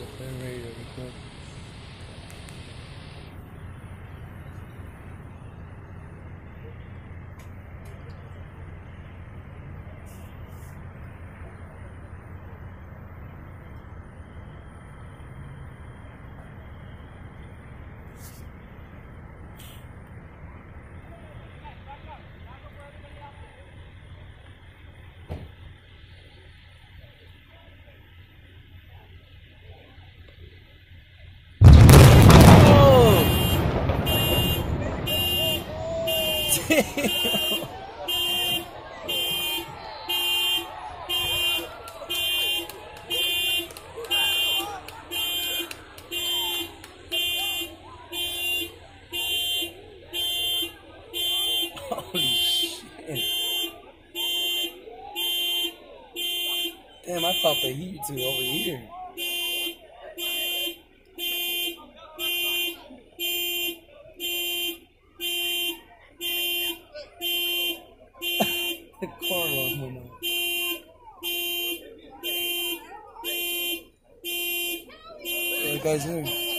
They're ready to record. Holy shit. Damn, I thought the heat to over here. The car was moving. There guys here.